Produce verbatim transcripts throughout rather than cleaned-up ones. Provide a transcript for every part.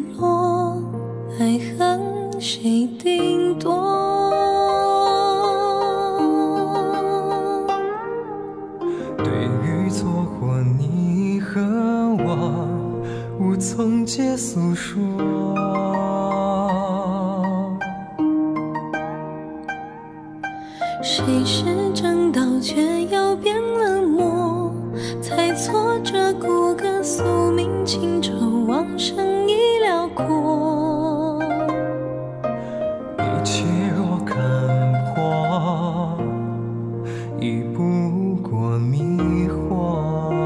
落，爱恨谁定夺？ 对于错或你和我，无从皆诉说。 谁是正道，却又变了魔？猜错这骨骼宿命，情仇往生已辽阔。 一切若看破，已不过迷惑。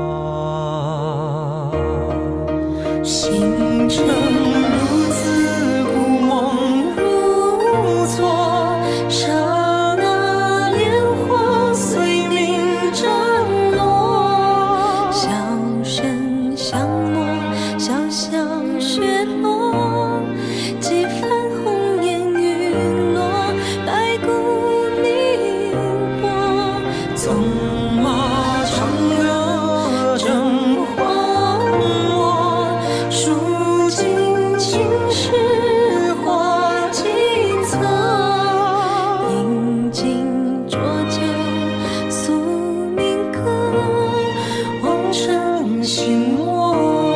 星辰如此，故梦如错。刹那莲花随命斩落， 笑声相默，潇潇雪落，几番红颜陨落，白骨凝泊。 纵马长歌正荒漠，数尽青史画几册。 饮尽浊酒宿命歌， 望尘心魔。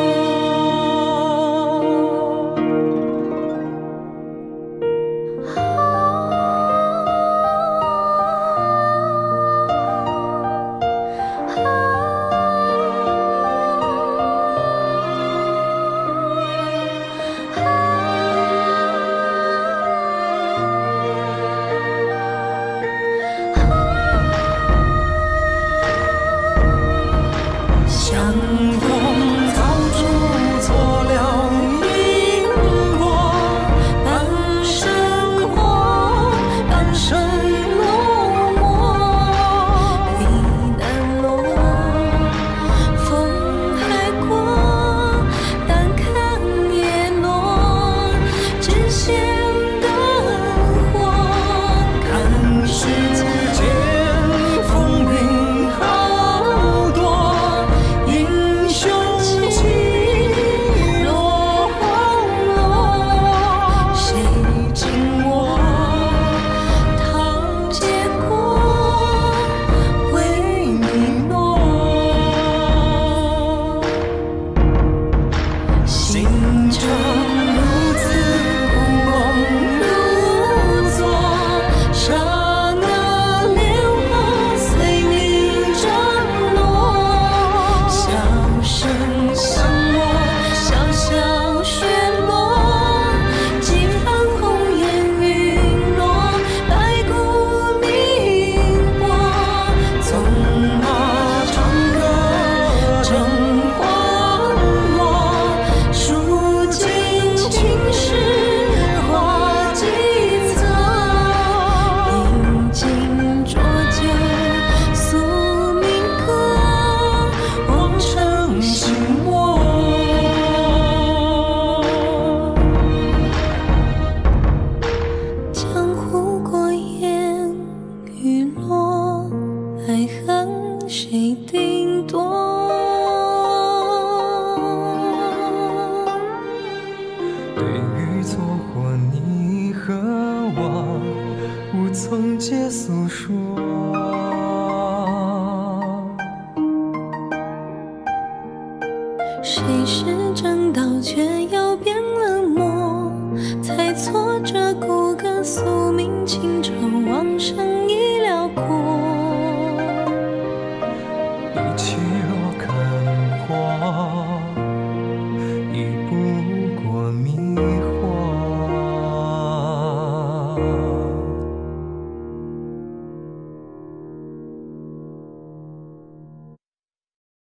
相逢早铸错了因果，半生活，半生落寞。 离难落，风还过，但看叶落，只羡灯火。 看世间风云好多，英雄起落荒落。 谁敬我桃结果， 为你诺。星辰如此，故梦如昨。刹那莲花随命斩落， 笑声相默，潇潇雪落，几番红颜陨落，白骨凝泊。 纵马长歌正荒漠，数尽青史画几册。 饮尽浊酒宿命歌， 望尘心魔。 江湖过眼雨落，爱恨谁定夺？ 对于错或你和我，无从皆诉说。 谁是正道，却又变了魔？猜错这骨骼宿命，情仇往生